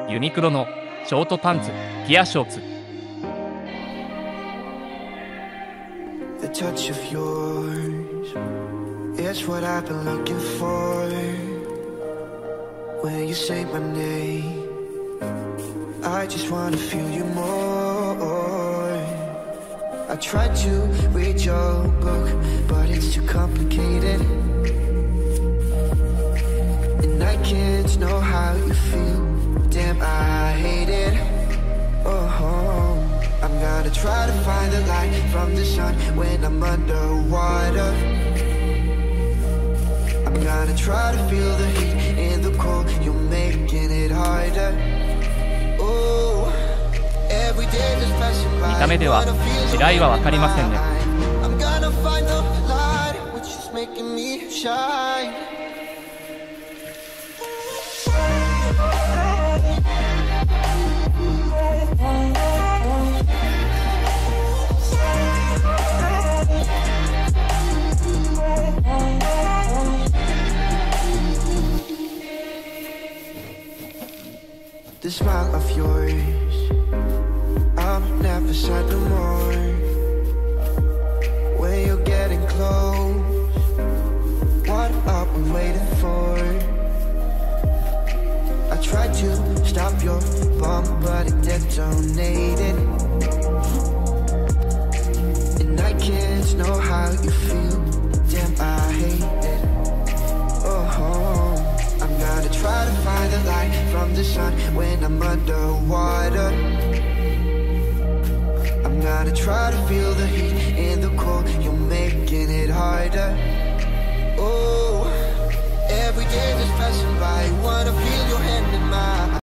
ユニクロのショートパンツギアショーツ。 The touch of yours is what I've been looking for. When you say my name, I just wanna feel you more. I tried to read your book, but it's too complicated, and I can't know how you feel. Damn, I hate it. Oh, I'm gonna try to find the light from the sun when I'm underwater. I'm gonna try to feel the heat in the cold. You're making it harder. Oh, every day just passing by. 見た目では違いは分かりませんね。 I'm gonna find the light which is making me shine. The smile of yours, I'm never sad no more. When you're getting close, what are we waiting for? I tried to stop your bomb, but it detonated, and I can't know how you feel. Damn, I hate it. Oh, I'm gonna try to find the light from the sun when I'm underwater. I'm gonna try to feel the heat in the cold. You're making it harder. Oh, every day just passing by. Wanna feel your hand in mine.